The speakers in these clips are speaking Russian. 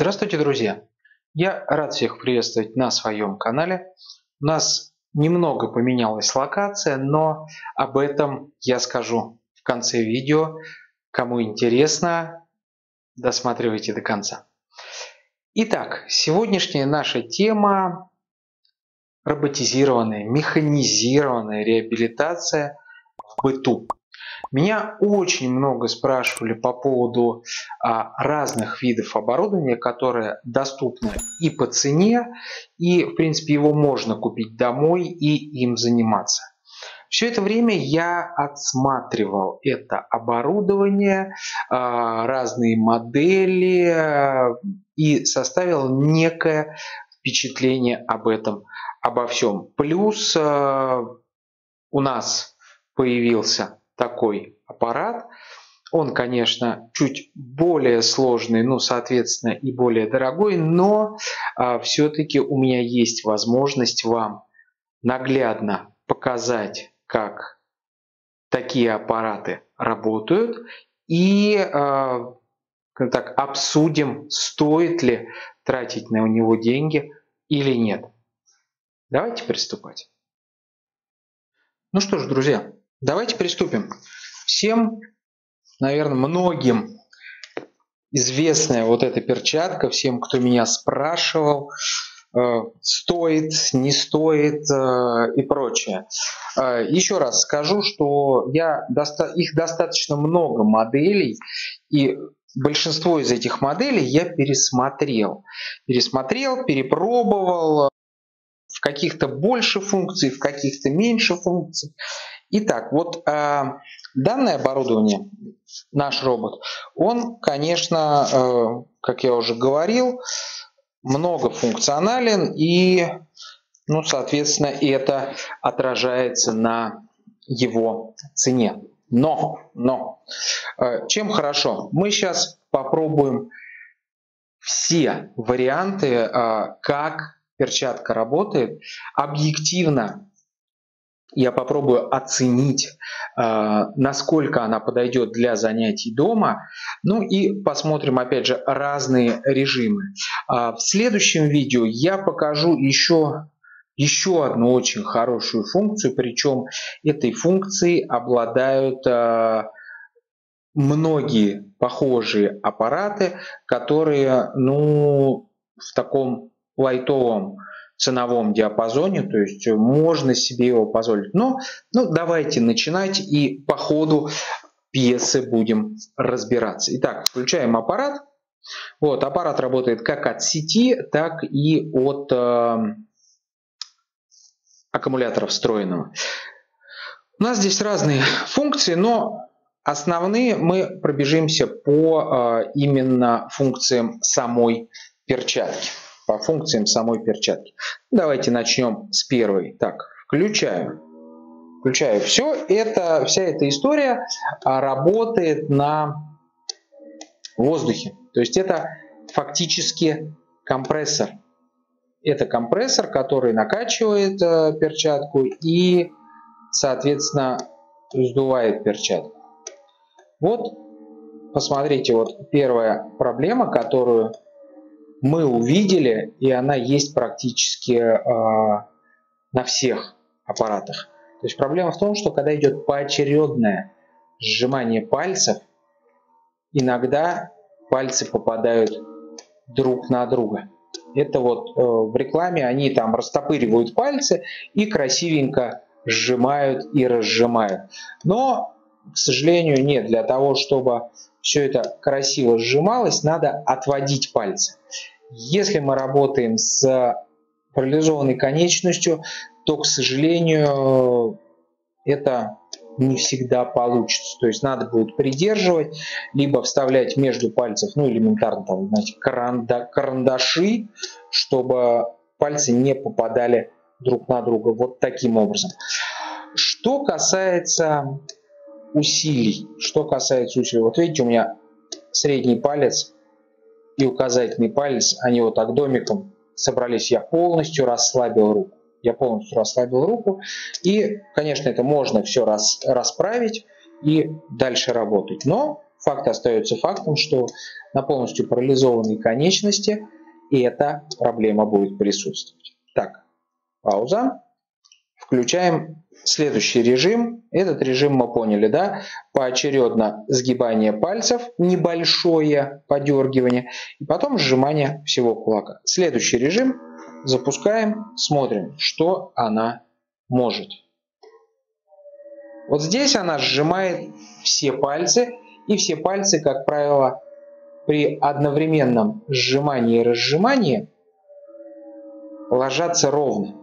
Здравствуйте, друзья! Я рад всех приветствовать на своем канале. У нас немного поменялась локация, но об этом я скажу в конце видео. Кому интересно, досматривайте до конца. Итак, сегодняшняя наша тема – роботизированная, механизированная реабилитация в быту. Меня очень много спрашивали по поводу разных видов оборудования, которое доступно и по цене, и в принципе его можно купить домой и им заниматься. Все это время я отсматривал это оборудование, разные модели и составил некое впечатление об этом, обо всем. Плюс у нас появился такой аппарат. Он, конечно, чуть более сложный, ну, соответственно, и более дорогой, но все-таки у меня есть возможность вам наглядно показать, как такие аппараты работают, и так обсудим, стоит ли тратить на него деньги или нет. Давайте приступать. Ну что ж, друзья, давайте приступим. Всем, наверное, многим известная вот эта перчатка, всем, кто меня спрашивал, стоит, не стоит и прочее. Еще раз скажу, что их достаточно много моделей, и большинство из этих моделей я пересмотрел, перепробовал, в каких-то больше функций, в каких-то меньше функций. Итак, вот данное оборудование, наш робот, он, конечно, как я уже говорил, многофункционален, и, ну, соответственно, это отражается на его цене. Но, чем хорошо? Мы сейчас попробуем все варианты, как перчатка работает. Объективно я попробую оценить, насколько она подойдет для занятий дома. Ну и посмотрим, опять же, разные режимы. В следующем видео я покажу еще одну очень хорошую функцию. Причем этой функцией обладают многие похожие аппараты, которые, ну, в таком лайтовом ценовом диапазоне, то есть можно себе его позволить. Но давайте начинать и по ходу пьесы будем разбираться. Итак, включаем аппарат. Вот, аппарат работает как от сети, так и от аккумулятора встроенного. У нас здесь разные функции, но основные мы пробежимся по именно функциям самой перчатки. Давайте начнем с первой. Так, включаю. Вся эта история работает на воздухе. То есть это фактически компрессор. Это компрессор, который накачивает перчатку и, соответственно, сдувает перчатку. Вот, посмотрите, вот первая проблема, которую мы увидели, и она есть практически на всех аппаратах. То есть проблема в том, что когда идет поочередное сжимание пальцев, иногда пальцы попадают друг на друга. Это вот в рекламе они там растопыривают пальцы и красивенько сжимают и разжимают. Но, к сожалению, нет. Для того, чтобы все это красиво сжималось, надо отводить пальцы. Если мы работаем с парализованной конечностью, то, к сожалению, это не всегда получится. То есть надо будет придерживать, либо вставлять между пальцев, ну, элементарно, там, знаете, карандаши, чтобы пальцы не попадали друг на друга. Вот таким образом. Что касается усилий. Вот видите, у меня средний палец и указательный палец, они вот так домиком собрались. Я полностью расслабил руку. И, конечно, это можно все расправить и дальше работать. Но факт остается фактом, что на полностью парализованной конечности эта проблема будет присутствовать. Так, пауза. Включаем следующий режим. Этот режим мы поняли, да? Поочередно сгибание пальцев, небольшое подергивание, и потом сжимание всего кулака. Следующий режим запускаем, смотрим, что она может. Вот здесь она сжимает все пальцы, и все пальцы, как правило, при одновременном сжимании и разжимании ложатся ровно.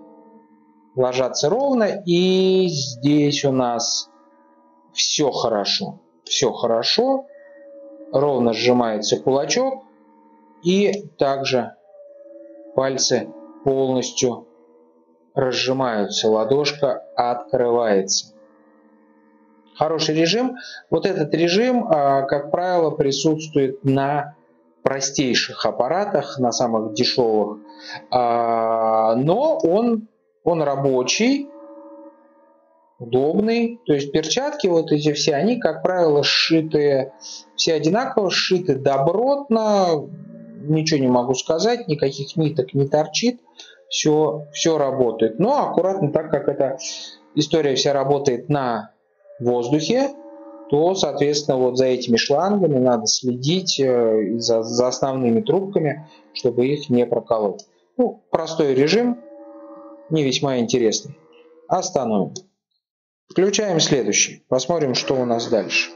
И здесь у нас все хорошо. Все хорошо. Ровно сжимается кулачок. И также пальцы полностью разжимаются. Ладошка открывается. Хороший режим. Вот этот режим, как правило, присутствует на простейших аппаратах, на самых дешевых. Но он рабочий, удобный. То есть перчатки вот эти все, они, как правило, сшиты, все одинаково, сшиты добротно. Ничего не могу сказать, никаких ниток не торчит. Все работает. Но аккуратно, так как эта история вся работает на воздухе, то, соответственно, вот за этими шлангами надо следить, за основными трубками, чтобы их не проколоть. Ну, простой режим. Не весьма интересный. Остановим. Включаем следующий. Посмотрим, что у нас дальше.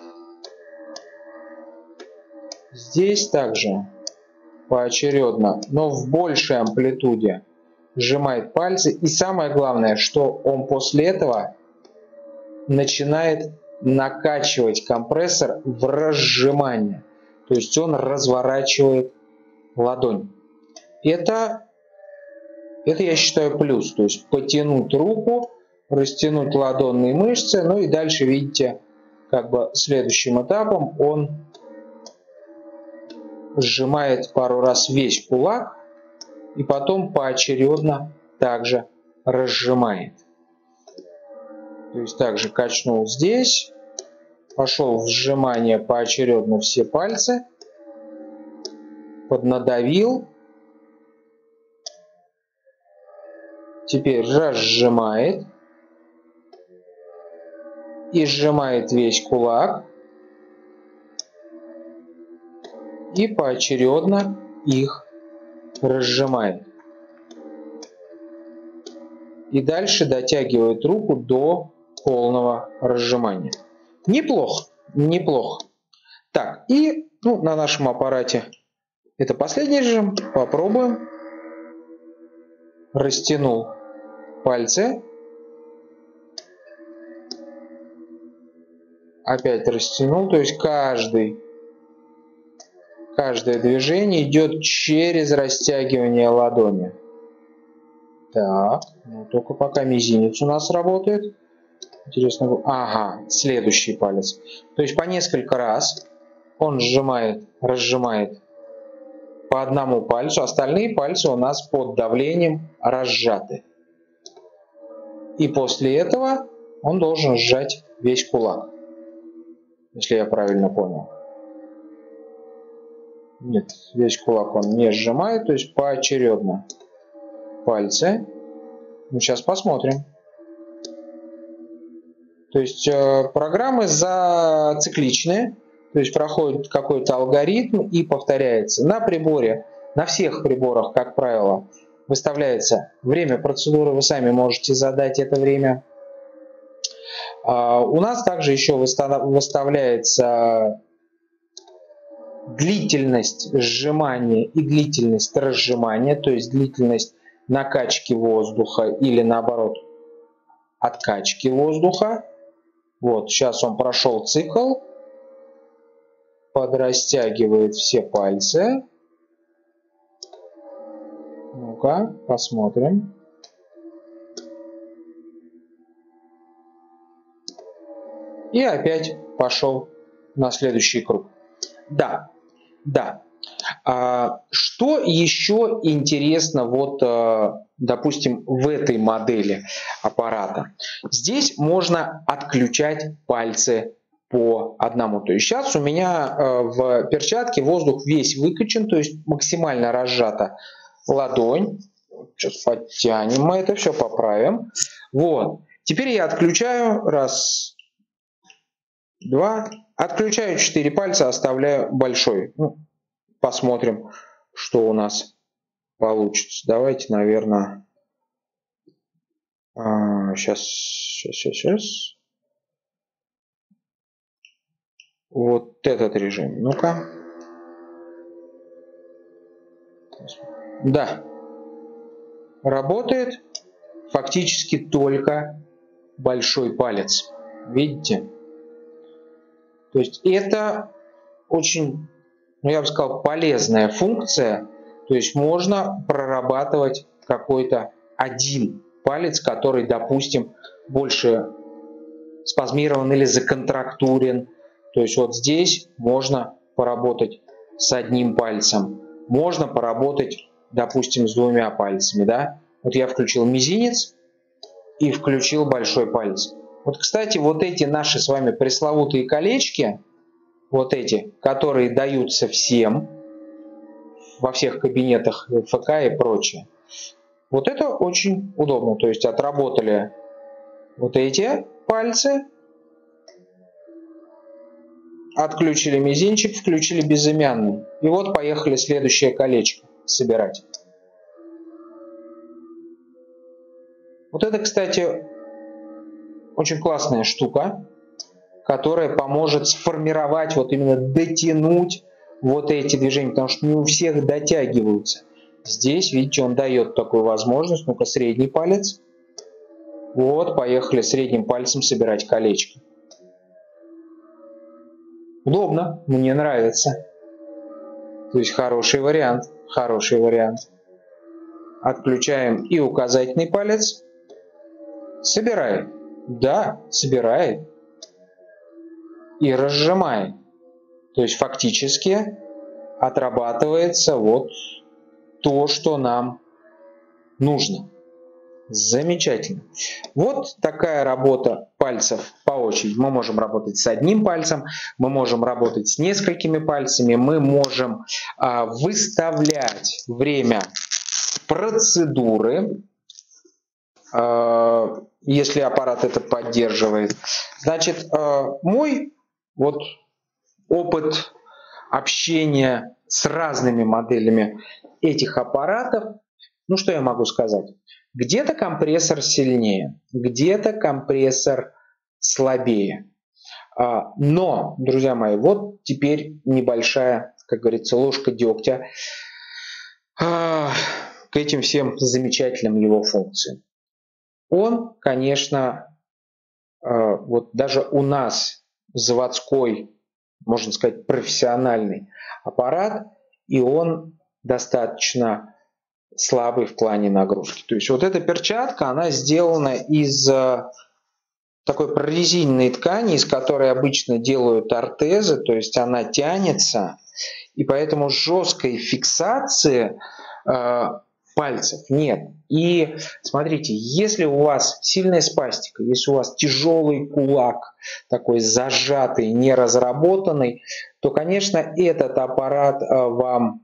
Здесь также поочередно, но в большей амплитуде сжимает пальцы. И самое главное, что он после этого начинает накачивать компрессор в разжимание. То есть он разворачивает ладонь. Это я считаю плюс, то есть потянуть руку, растянуть ладонные мышцы, ну и дальше, видите, как бы следующим этапом он сжимает пару раз весь кулак и потом поочередно также разжимает. То есть также качнул здесь, пошел в сжимание поочередно все пальцы, поднадавил. Теперь разжимает и сжимает весь кулак и поочередно их разжимает. И дальше дотягивает руку до полного разжимания. Неплохо, неплохо. Так, и на нашем аппарате это последний режим. Попробуем. Растянул пальцы. Опять растянул. То есть каждое движение идет через растягивание ладони. Так, только пока мизинец у нас работает. Интересно. Ага, следующий палец. То есть по несколько раз он сжимает, разжимает по одному пальцу, остальные пальцы у нас под давлением разжаты. И после этого он должен сжать весь кулак, если я правильно понял. Нет, весь кулак он не сжимает, то есть поочередно пальцы. Ну, сейчас посмотрим. То есть программы зацикличные. То есть проходит какой-то алгоритм и повторяется. На приборе, на всех приборах, как правило, выставляется время процедуры. Вы сами можете задать это время. У нас также еще выставляется длительность сжимания и длительность разжимания. То есть длительность накачки воздуха или наоборот откачки воздуха. Вот, сейчас он прошел цикл. Подрастягивает все пальцы. Ну-ка, посмотрим. И опять пошел на следующий круг. Да. Что еще интересно, вот, допустим, в этой модели аппарата? Здесь можно отключать пальцы по одному. То есть сейчас у меня в перчатке воздух весь выкачан, то есть максимально разжата ладонь. Сейчас подтянем мы это, все поправим. Вот. Теперь я отключаю. Раз, два. Отключаю 4 пальца, оставляю большой. Ну, посмотрим, что у нас получится. Давайте, наверное, сейчас. Вот этот режим. Ну-ка. Да. Работает фактически только большой палец. Видите? То есть это очень, ну, я бы сказал, полезная функция. То есть можно прорабатывать какой-то один палец, который, допустим, больше спазмирован или законтрактурен. То есть вот здесь можно поработать с одним пальцем. Можно поработать, допустим, с двумя пальцами. Да? Вот я включил мизинец и включил большой палец. Вот, кстати, вот эти наши с вами пресловутые колечки, вот эти, которые даются всем во всех кабинетах ФК и прочее, вот это очень удобно. То есть отработали вот эти пальцы, отключили мизинчик, включили безымянный. И вот поехали следующее колечко собирать. Вот это, кстати, очень классная штука, которая поможет сформировать, вот именно дотянуть вот эти движения, потому что не у всех дотягиваются. Здесь, видите, он дает такую возможность. Ну-ка, средний палец. Вот, поехали средним пальцем собирать колечко. Удобно, мне нравится. То есть хороший вариант, хороший вариант. Отключаем и указательный палец. Собирай. Да, собирает. И разжимает. То есть фактически отрабатывается вот то, что нам нужно. Замечательно. Вот такая работа пальцев по очереди. Мы можем работать с одним пальцем, мы можем работать с несколькими пальцами, мы можем выставлять время процедуры, если аппарат это поддерживает. Значит, мой вот опыт общения с разными моделями этих аппаратов, ну что я могу сказать? Где-то компрессор сильнее, где-то компрессор слабее. Но, друзья мои, вот теперь небольшая, как говорится, ложка дегтя к этим всем замечательным его функциям. Он, конечно, вот даже у нас заводской, можно сказать, профессиональный аппарат, и он достаточно слабый в плане нагрузки. То есть вот эта перчатка, она сделана из такой прорезиненной ткани, из которой обычно делают ортезы, то есть она тянется, и поэтому жесткой фиксации пальцев нет. И смотрите, если у вас сильная спастика, если у вас тяжелый кулак, такой зажатый, неразработанный, то, конечно, этот аппарат вам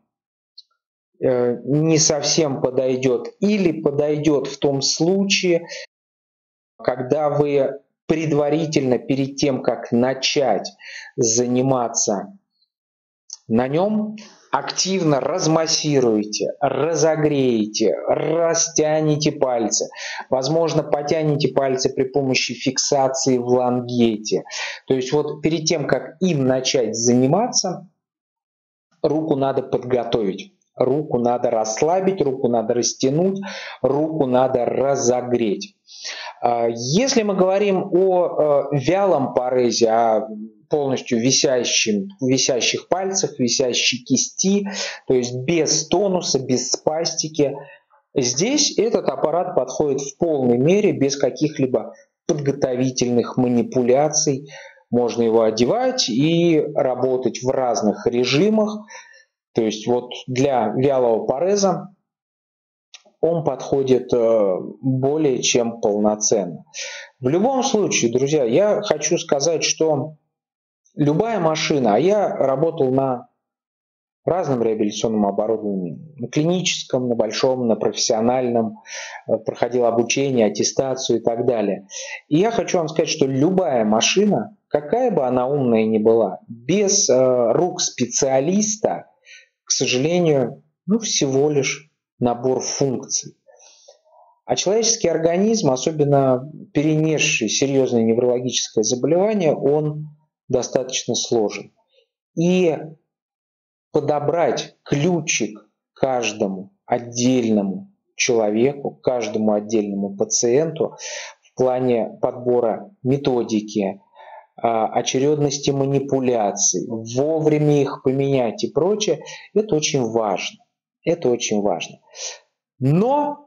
не совсем подойдет. Или подойдет в том случае, когда вы предварительно, перед тем, как начать заниматься на нем, активно размассируете, разогреете, растянете пальцы. Возможно, потянете пальцы при помощи фиксации в лангете. То есть вот перед тем, как им начать заниматься, руку надо подготовить. Руку надо расслабить, руку надо растянуть, руку надо разогреть. Если мы говорим о вялом порезе, о полностью висящих пальцах, висящей кисти, то есть без тонуса, без спастики, здесь этот аппарат подходит в полной мере, без каких-либо подготовительных манипуляций. Можно его одевать и работать в разных режимах. То есть вот для вялого пареза он подходит более чем полноценно. В любом случае, друзья, я хочу сказать, что любая машина, а я работал на разном реабилитационном оборудовании, на клиническом, на большом, на профессиональном, проходил обучение, аттестацию и так далее. И я хочу вам сказать, что любая машина, какая бы она умная ни была, без рук специалиста, к сожалению, всего лишь набор функций. А человеческий организм, особенно перенесший серьезное неврологическое заболевание, он достаточно сложен. И подобрать ключик каждому отдельному человеку, каждому отдельному пациенту в плане подбора методики, очередности манипуляций, вовремя их поменять и прочее, это очень важно. Это очень важно. Но,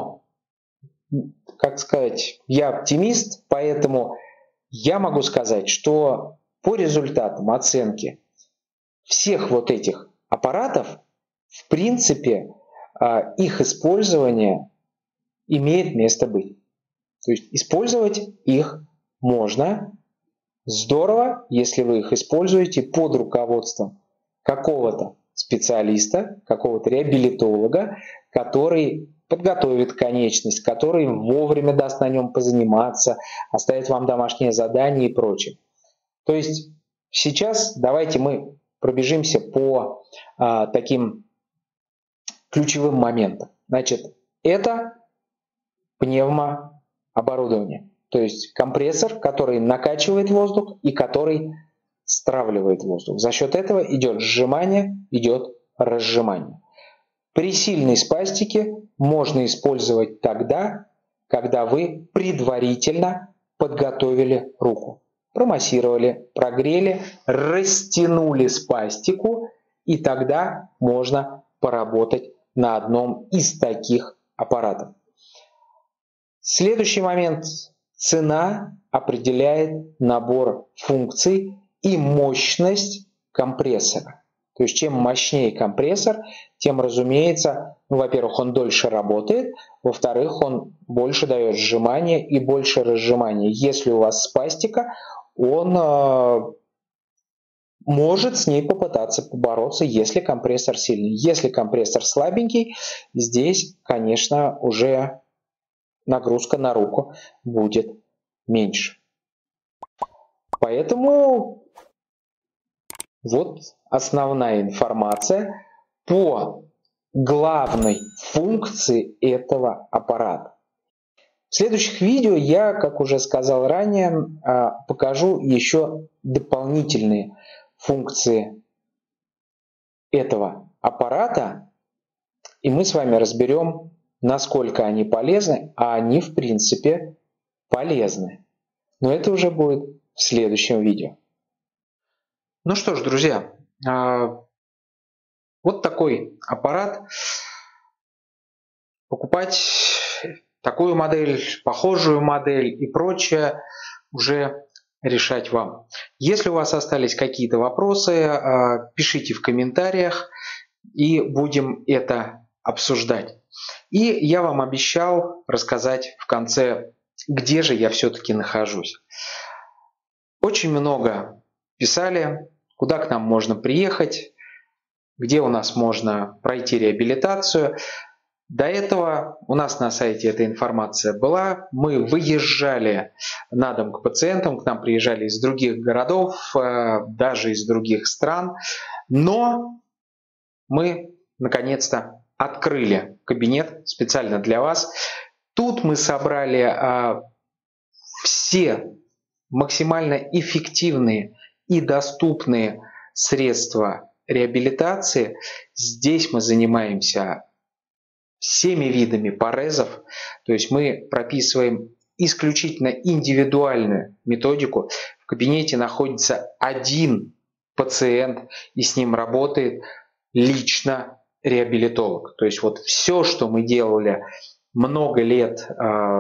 как сказать, я оптимист, поэтому я могу сказать, что по результатам оценки всех вот этих аппаратов, в принципе, их использование имеет место быть. То есть использовать их можно. Здорово, если вы их используете под руководством какого-то специалиста, какого-то реабилитолога, который подготовит конечность, который вовремя даст на нем позаниматься, оставит вам домашнее задание и прочее. То есть сейчас давайте мы пробежимся по таким ключевым моментам. Значит, это пневмооборудование. То есть компрессор, который накачивает воздух и который стравливает воздух. За счет этого идет сжимание, идет разжимание. При сильной спастике можно использовать тогда, когда вы предварительно подготовили руку. Промассировали, прогрели, растянули спастику, и тогда можно поработать на одном из таких аппаратов. Следующий момент. Цена определяет набор функций и мощность компрессора. То есть чем мощнее компрессор, тем, разумеется, во-первых, он дольше работает, во-вторых, он больше дает сжимания и больше разжимания. Если у вас спастика, он может с ней попытаться побороться, если компрессор сильный. Если компрессор слабенький, здесь, конечно, уже нагрузка на руку будет меньше. Поэтому вот основная информация по главной функции этого аппарата. В следующих видео я, как уже сказал ранее, покажу еще дополнительные функции этого аппарата, и мы с вами разберем, насколько они полезны, а они в принципе полезны. Но это уже будет в следующем видео. Ну что ж, друзья, вот такой аппарат. Покупать такую модель, похожую модель и прочее уже решать вам. Если у вас остались какие-то вопросы, пишите в комментариях, и будем это обсуждать. И я вам обещал рассказать в конце, где же я все-таки нахожусь. Очень много писали, куда к нам можно приехать, где у нас можно пройти реабилитацию. До этого у нас на сайте эта информация была. Мы выезжали на дом к пациентам, к нам приезжали из других городов, даже из других стран. Но мы наконец-то открыли кабинет специально для вас. Тут мы собрали все максимально эффективные и доступные средства реабилитации. Здесь мы занимаемся всеми видами парезов, то есть мы прописываем исключительно индивидуальную методику. В кабинете находится один пациент, и с ним работает лично реабилитолог. То есть вот все, что мы делали много лет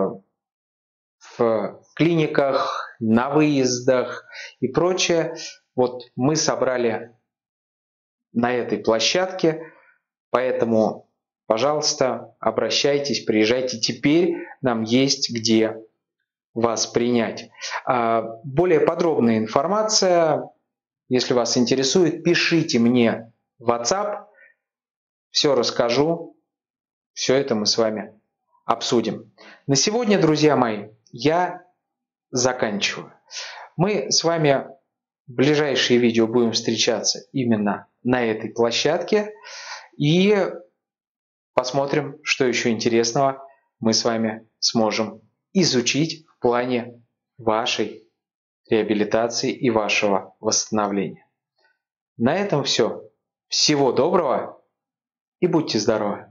в клиниках, на выездах и прочее, вот мы собрали на этой площадке, поэтому пожалуйста, обращайтесь, приезжайте. Теперь нам есть где вас принять. Более подробная информация Если вас интересует, пишите мне в WhatsApp, все расскажу, все это мы с вами обсудим. На сегодня, друзья мои, я заканчиваю. Мы с вами в ближайшие видео будем встречаться именно на этой площадке и посмотрим, что еще интересного мы с вами сможем изучить в плане вашей реабилитации и вашего восстановления. На этом все. Всего доброго и будьте здоровы!